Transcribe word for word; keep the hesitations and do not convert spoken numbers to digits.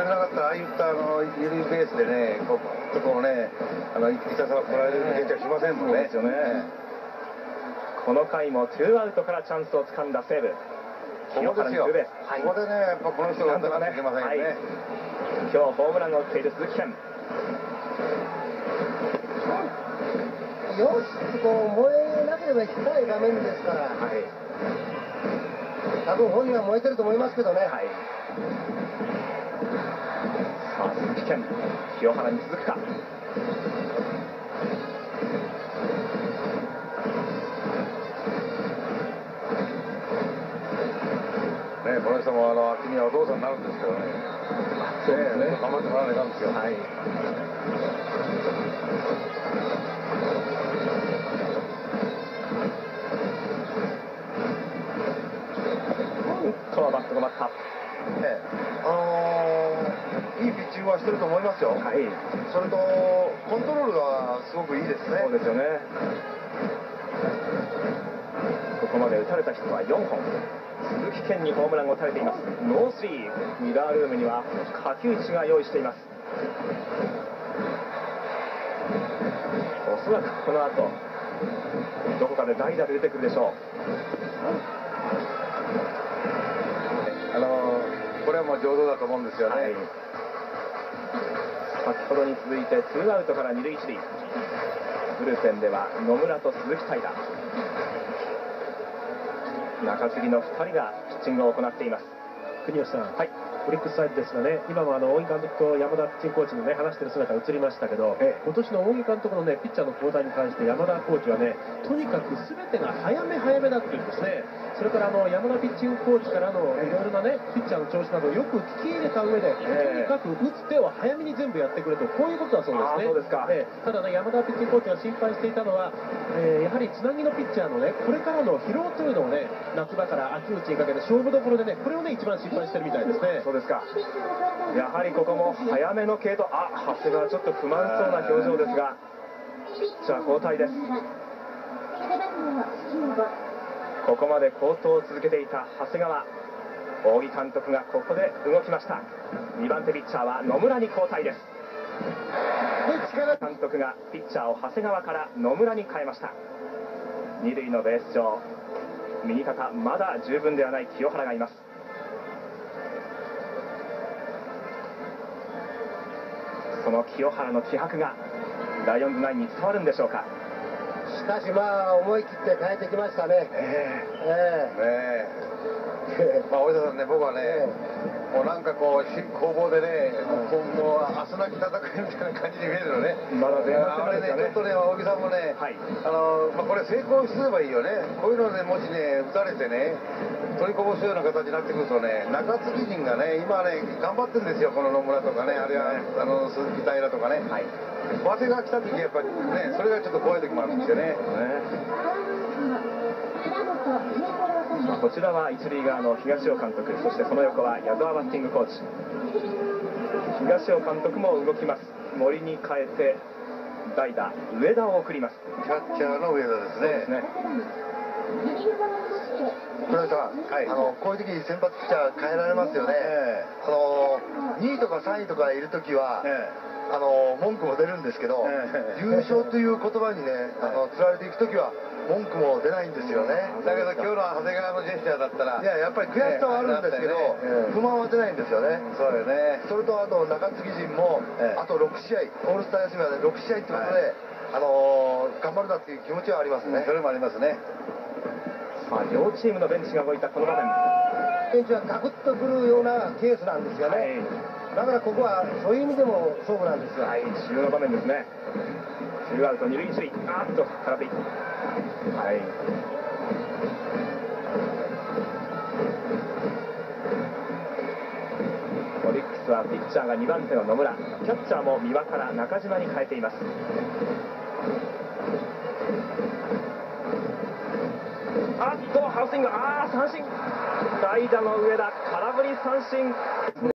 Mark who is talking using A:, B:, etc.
A: れなかったら、ああいったあの緩いベースでね、こう、こうね、あの、いたさらもらえる現象しませんもんね。
B: そうですよね。この回もツーアウトからチャンスをつかんだ西武。
A: ここですよ。
B: はい、
A: ここでね、やっぱこの人が打たなきゃいけませんよね。はい、
B: 今日ホームランを打っている鈴木健。
C: よし、こう燃えなければいけない場面ですから、はい、多分本人は燃えてると思いますけどね。はい、
B: さあ鈴木健、清原に続くか。
A: ね、この人もあの秋にはお父さんになるんですけどね。そうですね。頑張ってもらわないかんですよ。はい。
B: バットが待った。
A: ええ、あのー、いいピッチングはしてると思いますよ。はい。それとコントロールがすごくいいですね。
B: そうですよね。ここまで打たれたヒットはよんほん。鈴木健にホームランを打たれています。ノースリー。ミラールームには柿内が用意しています。おそらくこの後どこかで代打で出てくるでしょう。
A: あのー、これはもう上手だと思うんですよね。はい、
B: 先ほどに続いてツーアウトから二塁一塁。ブルペンでは野村と鈴木泰太、中継ぎのふたりがピッチングを行っています。
D: 国吉さん、はい、オリックスサイドですがね、今もあの大木監督と山田ピッチングコーチのね話してる姿が映りましたけど、ええ、今年の大木監督のねピッチャーの交代に関して山田コーチはね、とにかく全てが早め早めだっていうんですね。それからあの山田ピッチングコーチからのいろいろなねピッチャーの調子などをよく聞き入れた上で、ええ、とにかく打つ手を早めに全部やってくれと、こういうことだそうですね。
B: そうですか。
D: ええ、ただね、山田ピッチングコーチが心配していたのは、えー、やはりつなぎのピッチャーのねこれからの疲労というのをね、夏場から秋口にかけて勝負どころでね、これをね一番心配してるみたいですね。
B: そうですか。やはりここも早めの継投。あ、長谷川ちょっと不満そうな表情ですが、ピッチャー交代です。ここまで好投を続けていた長谷川、大木監督がここで動きました。にばん手ピッチャーは野村に交代です。監督がピッチャーを長谷川から野村に変えました。二塁のベース上、右肩まだ十分ではない清原がいます。その清原の気迫がライオンズナインに伝わるんでしょうか。
C: しかしまあ思い切って変えてきましたね。え
A: えええまあ大下さんね、僕はね、えー、もうなんかこう攻防でね、うん、もう明日なき戦いみたいな感じに見えるのね。まだ前半戦ですかね。ちょっとね、大木さんもね、はい、あのまあ、これ成功すればいいよね。こういうのでもしね打たれてね取りこぼすような形になってくるとね、中継ぎ陣がね今ね頑張ってるんですよ。この野村とかね、あるいはあの鈴木平とかね。はい、早稲が来た時やっぱりね、それがちょっと怖い時もあるんですよね。
B: まあ、こちらは一塁側の東尾監督、そしてその横は矢沢バッティングコーチ。東尾監督も動きます。森に変えて代打上田を送ります。
A: キャッチャーの上田ですね。そうですね。黒井さん、はい、あのこういう時に先発ピッチャー変えられますよね。えー、あのにいとかさんいとかいる時は、えー、あの文句も出るんですけど、えー、優勝という言葉にね、あのつられていく時は文句も出ないんですよね。だけど今日の長谷川のジェスチャーだったら、いややっぱり悔しさはあるんですけど、ね、不満は出ないんですよね。そうよね。それとあと中継ぎ陣も、えー、あとろくしあい、オールスター休みまでろくしあいってことで、はい、あのー、頑張るなっていう気持ちはありますね。それもありますね。
B: さあ両チームのベンチが動いたこの場面。
C: ベンチはガクッとくるようなケースなんですよね。はい、だからここはそういう意味でも勝負なんですよ。
B: はい、重要な場面ですね。ツーアウト二塁一塁、あーっと空振り。はい。オリックスはピッチャーがにばん手の野村、キャッチャーも三輪から中島に変えています。あっとハウスイング、ああ三振、代打の上田空振り三振。